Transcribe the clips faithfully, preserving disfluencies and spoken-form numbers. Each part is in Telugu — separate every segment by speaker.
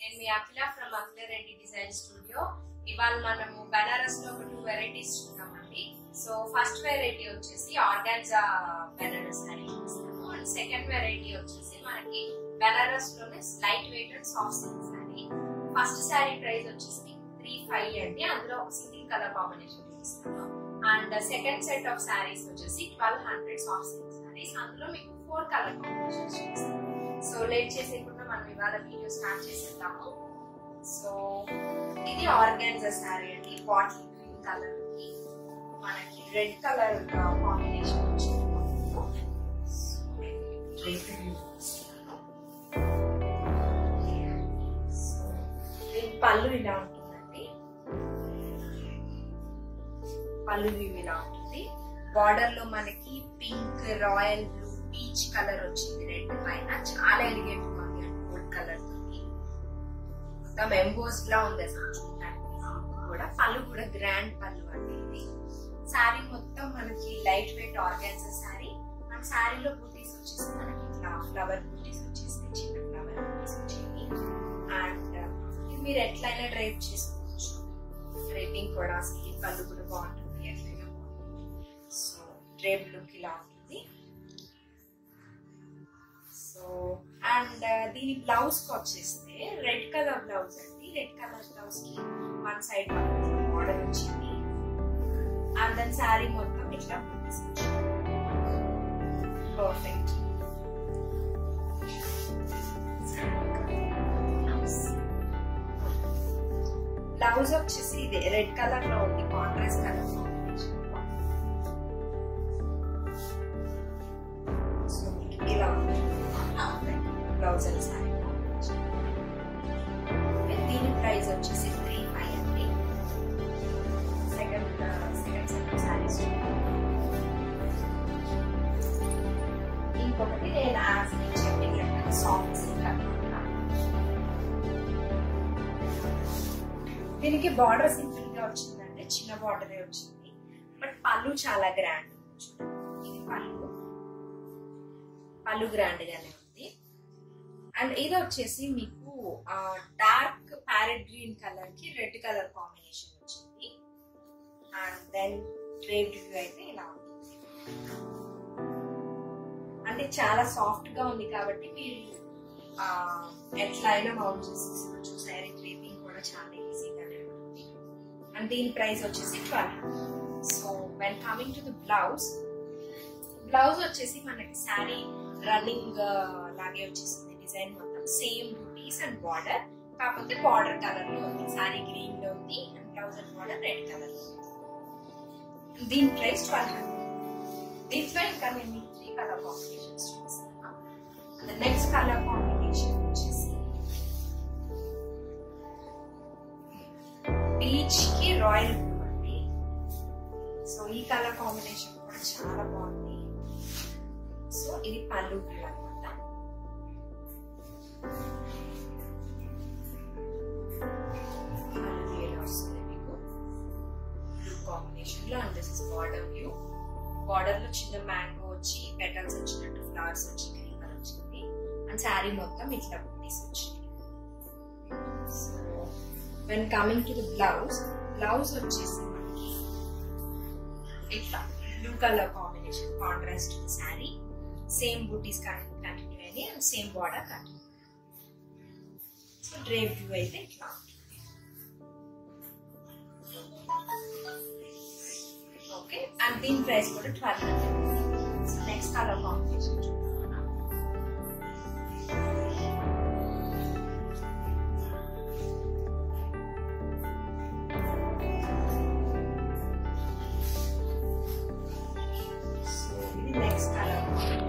Speaker 1: నేను మీ Akhila from Akhila Reddy design studio. ఇవాళ మనము బెనారస్ లో ఒక టూ వెరైటీస్ చూద్దామండి. సో ఫస్ట్ వెరైటీ వచ్చేసి ఆర్గాన్జా బెనారస్ శారీ చూపిస్తాము. అండ్ సెకండ్ వెరైటీ వచ్చేసి మనకి బెనారస్ లోనే light weight and soft silk sari. First sari price వచ్చేసి త్రీ ఫైవ్ అండి. అందులో ఒక సింగిల్ కలర్ కాంబినేషన్ చూపిస్తాను. And second set of saris వచ్చేసి twelve hundred soft silk saris. అందులో మీకు ఫోర్ కలర్ కాంబినేషన్స్ చూపిస్తాను. సో లేట్ చేసేకుండా మనం ఇవాళ వీడియో స్టార్ట్ చేసేద్దాము. సో ఇది ఆర్గాన్జా శారీ అండి. బాటిల్ గ్రీన్ కలర్ కి మనకి రెడ్ కలర్ కాంబినేషన్ వచ్చింది. దీని పళ్ళు ఇలా ఉంటుందండి. పళ్ళు ఇలా ఉంటుంది. బార్డర్ లో మనకి pink, royal blue, peach colour వచ్చింది. రెడ్ పైన చాలా ఎలిగెంట్ గా ఉంది అండి. గోల్డ్ కలర్ తోటి మొత్తం ఎంబోస్ లా ఉంది అసలు చూడటానికి కూడా. పళ్ళు కూడా గ్రాండ్ పళ్ళు అండి. ఇది శారీ మొత్తం మనకి లైట్ వెయిట్ ఆర్గాన్జా శారీ. మన శారీలో బూటీస్ వచ్చేసి మనకి ఇట్లా ఫ్లవర్ బూటీస్ వచ్చేసి చిన్న ఫ్లవర్ బూటీస్ వచ్చేవి. అండ్ ఇది మీరు ఎట్లయినా డ్రైప్ చేసుకోవచ్చు. డ్రైపింగ్ కూడా అసలు పళ్ళు కూడా బాగుంటుంది. ఎట్లయినా బాగుంటుంది. సో డ్రైప్ లుక్ ఇలా ఉంటుంది. సో అండ్ దీని బ్లౌజ్ కి వచ్చేస్తే రెడ్ కలర్ బ్లౌజ్ అండి. రెడ్ కలర్ బ్లౌజ్ కి వన్ సైడ్ మోడల్ వచ్చింది. అండ్ దెన్ శారీ మొత్తం ఇట్లా పర్ఫెక్ట్. బ్లౌజ్ వచ్చేసి ఇది రెడ్ కలర్ లో ఉంది. Contrast colour combination. సో ఇలా బ్లౌజ్ అండ్ శారీ. దీని ప్రైస్ వచ్చేసి త్రీ ఫైవ్ అండి. Second second set saris. ఇంకొకటి నేను యాజ్ నేను చెప్పినట్టు సాఫ్ట్ సిల్క్ అన్నమాట. దీనికి బార్డర్ సింపుల్ గా వచ్చిందంటే చిన్న బార్డరే వచ్చింది. బట్ పళ్ళు చాలా గ్రాండ్. ఇది పళ్ళు పళ్ళు గ్రాండ్ గానే ఉంది. అండ్ ఇది వచ్చేసి మీకు డార్క్ ప్యారెట్ గ్రీన్ కలర్ కి రెడ్ కలర్ కాంబినేషన్ వచ్చింది. అండ్ దెన్ డ్రేప్ వ్యూ అయితే ఇలా ఉంటుంది. అంటే చాలా సాఫ్ట్ గా ఉంది కాబట్టి మీరు ఎట్లా అయినా మౌంట్ చేసేసుకోవచ్చు. శారీ డ్రేపింగ్ కూడా చాలా ఈజీగానే ఉంటుంది. అండ్ దీని ప్రైస్ వచ్చేసి twelve. So when coming to the blouse, blouse వచ్చేసి మనకి శారీ రన్నింగ్ లాగే వచ్చేసింది. డిజైన్ మొత్తం సేమ్ బూటీస్ అండ్ బార్డర్. కాకపోతే బార్డర్ కలర్ లో ఉంది. శారీ గ్రీన్ లో ఉంది. And blouse and border red colour లో ఉంది. దీని ప్రైస్ ట్వెల్వ్ హండ్రెడ్. దీంట్లో ఇంకా నేను త్రీ కలర్ కాంబినేషన్స్ చూపిస్తాను. నెక్స్ట్ కలర్ కాంబినేషన్ వచ్చేసి పీచ్ కి రాయల్ బ్లూ అండి. సో ఈ కలర్ కాంబినేషన్ కూడా చాలా బాగుంది. సో ఇది పళ్ళు బ్లూ అనమాట. కాంబినేషన్ లో and this is border view. Border లో చిన్న మ్యాంగో వచ్చి పెటల్స్ వచ్చినట్టు ఫ్లవర్స్ వచ్చి గ్రీన్ కలర్ వచ్చింది. అండ్ శారీ మొత్తం ఇట్లా బూటీస్ వచ్చింది. So when coming to the blouse, blouse వచ్చేసి మనకి ఇట్లా blue colour combination contrast sari. Same బూటీస్ కంటిన్యూ అయ్యి and same border continue. So drape view అయితే ఇట్లా ఉంటుంది. ఓకే. అండ్ దీని ప్రైస్ కూడా twelve hundred. So next colour combination చూద్దాం. సో ఇది నెక్స్ట్ కలర్.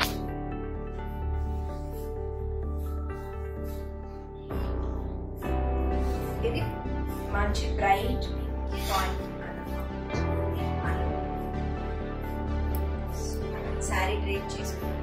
Speaker 1: ఇది మంచి బ్రైట్ పాయింట్ శారీ డ్రేప్ చేసుకుంటాను.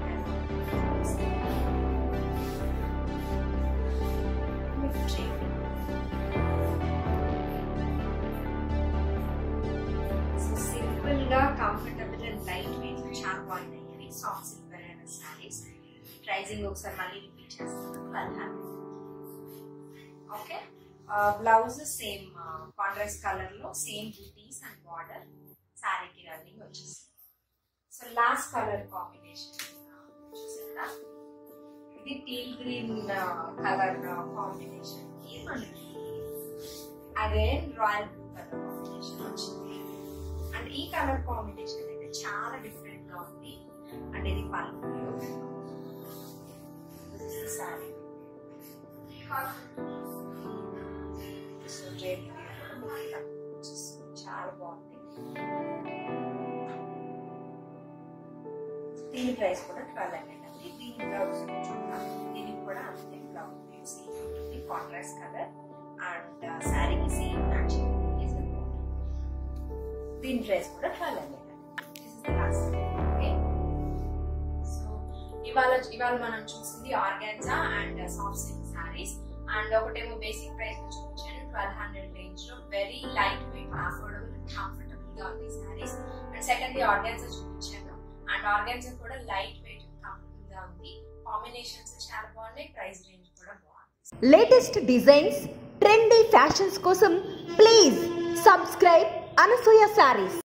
Speaker 1: సింపుల్ గా కంఫర్టబుల్ అండ్ లైట్ వెయిట్ చాలా బాగున్నాయి soft silk Banaras saris. Pricing ఒకసారి మళ్ళీ రిపీట్ చేస్తాను. Twelve hundred. Okay, blouse same contrast colour లో సేమ్ బూటీస్ అండ్ బార్డర్ శారీకి రన్నింగ్ వచ్చేసి. సో లాస్ట్ కలర్ కాంబినేషన్ చూసారా, ఇది టీల్ గ్రీన్ కలర్ కాంబినేషన్ కి మనకి again royal blue colour combination వచ్చింది. అండ్ ఈ కలర్ కాంబినేషన్ అయితే చాలా డిఫరెంట్ గా ఉంది. అండ్ ఇది పళ్ళు సారీ. సో రేట్ చాలా బాగుంది. దీని ప్రైస్ కూడా ట్వెల్వ్ హండ్రెడ్ అండి. దీని బ్లౌజ్ చూద్దాం. దీనికి కూడా అంతే బ్లౌజ్ కాంట్రాస్ట్ కలర్ అండ్ శారీకి సేమ్ మ్యాచింగ్. దీని ప్రైస్ కూడా ట్వెల్వ్ హండ్రెడ్ అండి. This is the last. Okay, so ఇవాళ ఇవాళ మనం చూసింది organza and soft silk saris. And ఒకటేమో బేసిక్ ప్రైస్ లో చూపించాను ట్వెల్వ్ హండ్రెడ్ రేంజ్ లో, very light weight, affordable and comfortable గా ఉంది saris. And second the organza చూపించాను. అండ్ ఆర్గాన్జా కూడా లైట్ వెయిట్ కంఫర్టబుల్ గా ఉంది. కాంబినేషన్స్ చాలా బాగున్నాయి, ప్రైస్ రేంజ్ కూడా బాగుంది.
Speaker 2: లేటెస్ట్ డిజైన్స్, ట్రెండీ ఫ్యాషన్స్ కోసం ప్లీజ్ సబ్స్క్రైబ్ అనసూయ సారీస్.